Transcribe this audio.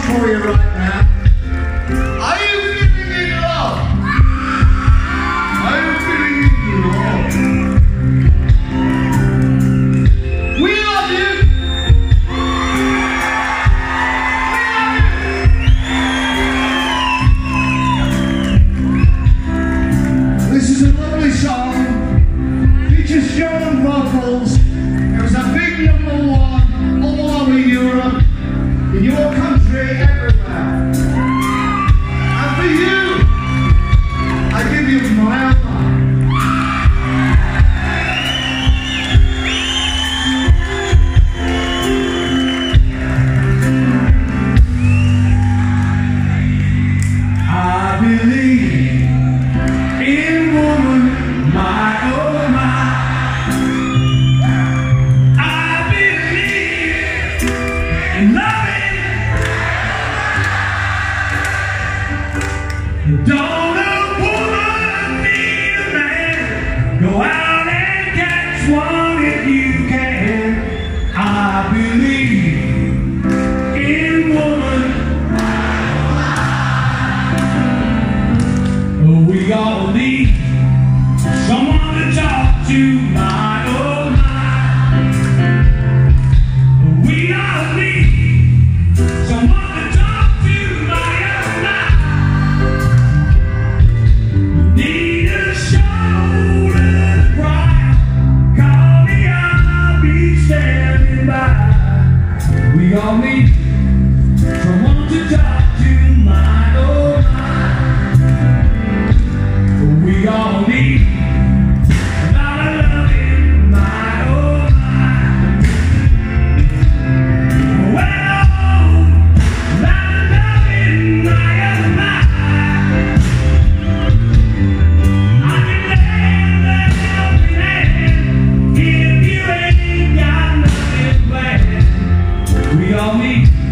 for you right now. Are you feeling in love? Are you feeling in love? We love you. This is a lovely song. Features Joan vocals. It was a big #1 all over Europe, in your country, everywhere. And for you, I give you my life. I believe in woman, my oh my. I believe in loving. Don't a woman need a man? Go out and catch one if you can. I believe in woman. We all need someone to talk to, my oh my. We all need someone to talk to, my oh my. We need a shoulder to cry. Call me, I'll be standing by. We all need someone to talk to, my oh my. We all need a lot of loving, my oh my. Well, a lot of loving, my oh my. I can lend a helping hand if you ain't got nothing planned. We all need